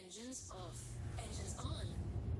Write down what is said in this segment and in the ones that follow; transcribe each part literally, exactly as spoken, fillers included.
Engines off. Engines on.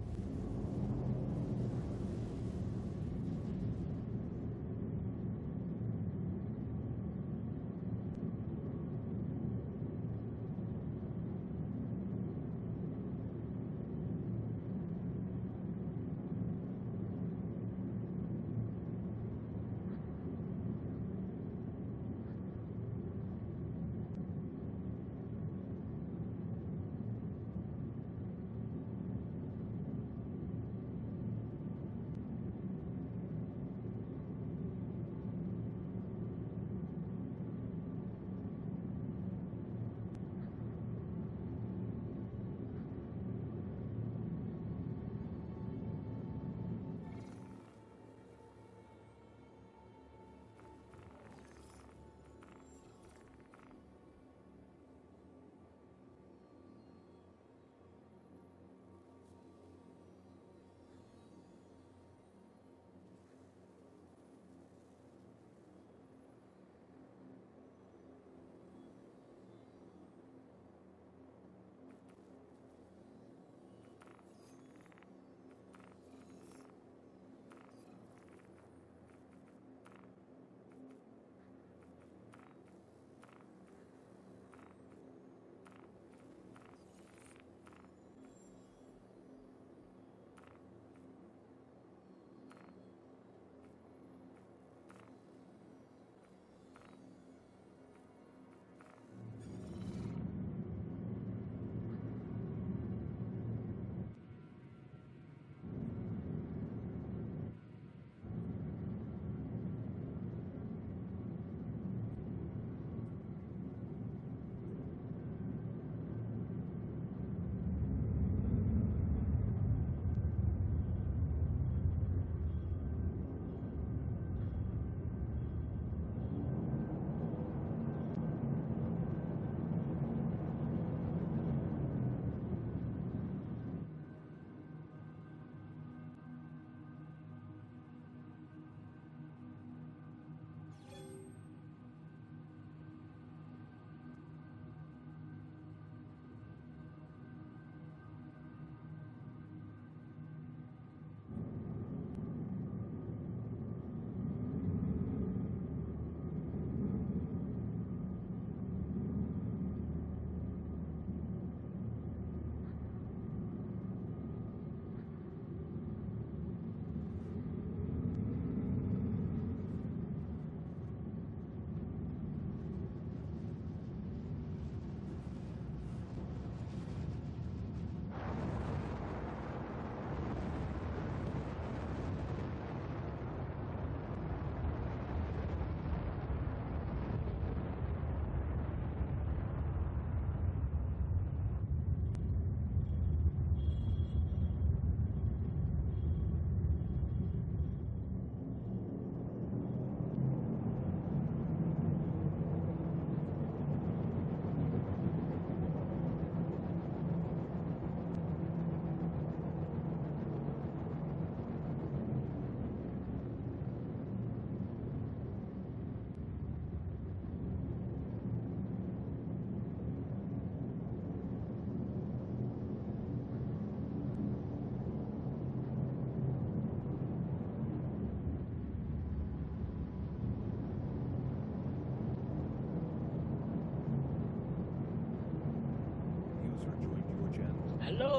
ฮัลโหล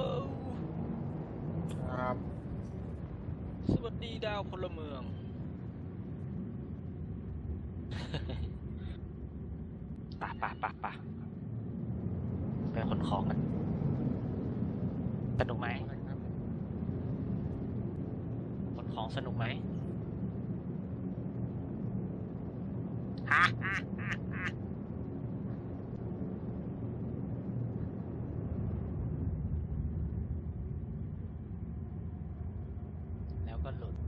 ครับสวัสดีดาวพลเมืองปะปะปะปะไปขนของกันสนุกไหมขนของสนุกไหมฮะฮะฮะฮะแล้วก็หลุด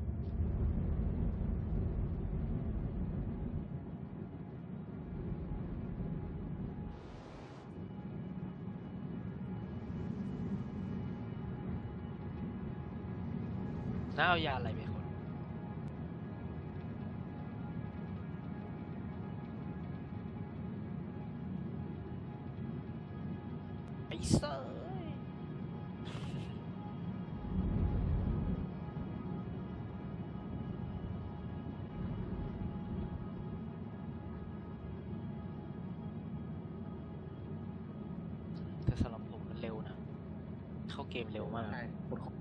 แล้วเอายาอะไรไปคนไอ้เซอร์แต่สำหรับผมมันเร็วนะ เข้าเกมเร็วมากใช่กดของ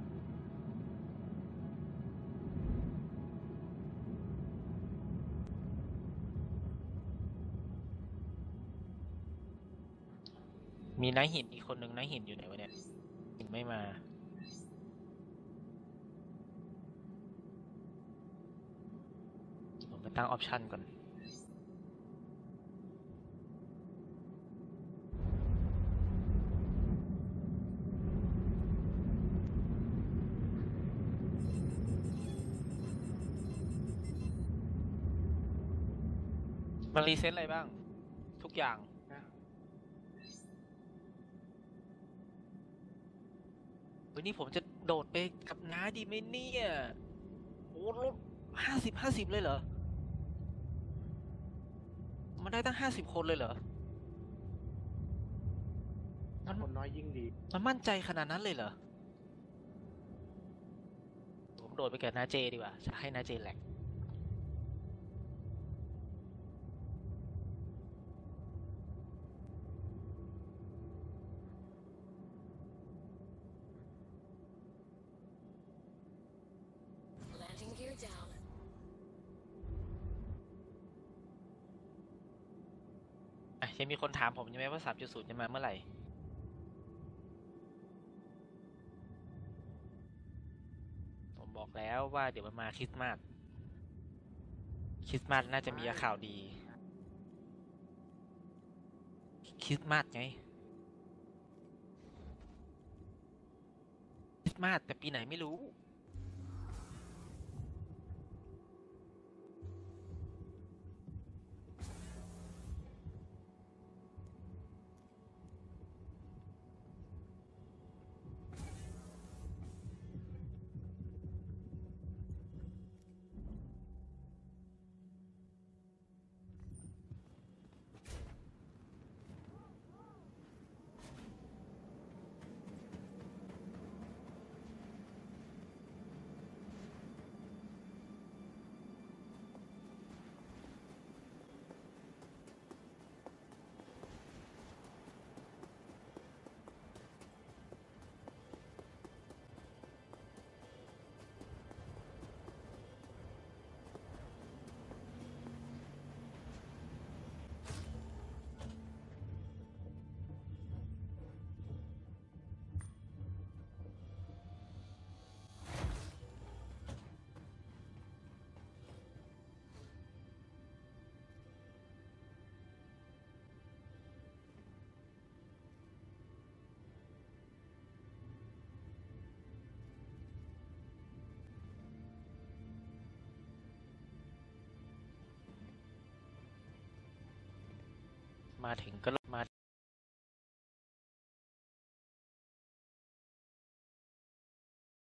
มีนายหินอีกคนนึงนายหินอยู่ไหนวะเนี่ยหินไม่มา ผมไปตั้งออปชันก่อน มันรีเซ็ตอะไรบ้าง ทุกอย่างนะวันนี้ผมจะโดดไปกับน้าดีไหมเนี่ยโอ้ลดห้าสิบห้าสิบเลยเหรอ มันได้ตั้งห้าสิบคนเลยเหรอถ้าคนน้อยยิ่งดีมันมั่นใจขนาดนั้นเลยเหรอ ผมโดดไปกับน้าเจดีกว่า จะให้น้าเจแหลก Landing gear down. อ่ะยังมีคนถามผมใช่ไหมว่า สามจุดศูนย์ จะมาเมื่อไหร่ ผมบอกแล้วว่าเดี๋ยวมันมาคริสต์มาส คริสต์มาสน่าจะมีข่าวดี คริสต์มาสไง คริสต์มาสแต่ปีไหนไม่รู้ มาถึงก็มา